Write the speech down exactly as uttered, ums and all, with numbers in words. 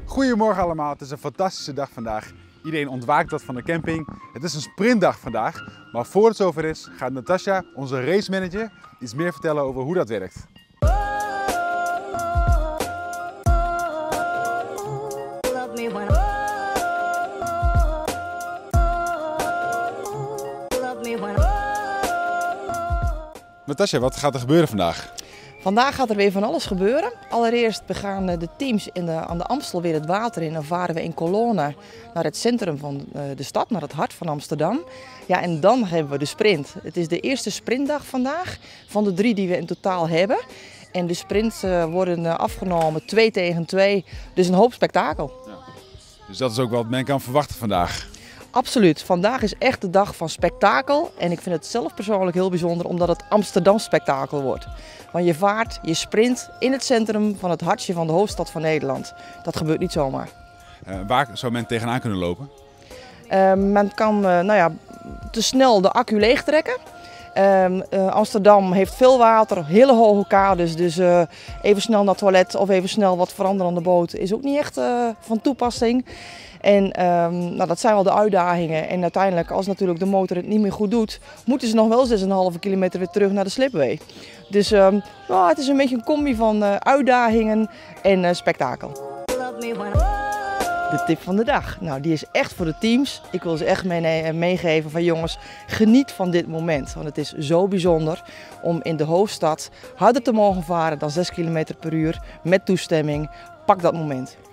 Goedemorgen allemaal, het is een fantastische dag vandaag. Iedereen ontwaakt wat van de camping. Het is een sprintdag vandaag, maar voor het zover is gaat Natasja, onze race manager, iets meer vertellen over hoe dat werkt. Natasja, wat gaat er gebeuren vandaag? Vandaag gaat er weer van alles gebeuren. Allereerst begaan de teams in de, aan de Amstel weer het water in en varen we in kolonne naar het centrum van de stad, naar het hart van Amsterdam. Ja, en dan hebben we de sprint. Het is de eerste sprintdag vandaag van de drie die we in totaal hebben. En de sprints worden afgenomen twee tegen twee, dus een hoop spektakel. Ja. Dus dat is ook wat men kan verwachten vandaag. Absoluut. Vandaag is echt de dag van spektakel en ik vind het zelf persoonlijk heel bijzonder omdat het Amsterdam spektakel wordt. Want je vaart, je sprint in het centrum van het hartje van de hoofdstad van Nederland. Dat gebeurt niet zomaar. Uh, waar zou men tegenaan kunnen lopen? Uh, men kan uh, nou ja, te snel de accu leegtrekken. Uh, uh, Amsterdam heeft veel water, hele hoge kades, dus uh, even snel naar het toilet of even snel wat veranderen aan de boot is ook niet echt uh, van toepassing. En um, nou, dat zijn wel de uitdagingen en uiteindelijk als natuurlijk de motor het niet meer goed doet, moeten ze nog wel zes komma vijf kilometer weer terug naar de slipway. Dus um, nou, het is een beetje een combi van uh, uitdagingen en uh, spektakel. De tip van de dag, nou die is echt voor de teams. Ik wil ze echt mee, meegeven van jongens, geniet van dit moment. Want het is zo bijzonder om in de hoofdstad harder te mogen varen dan zes kilometer per uur met toestemming. Pak dat moment.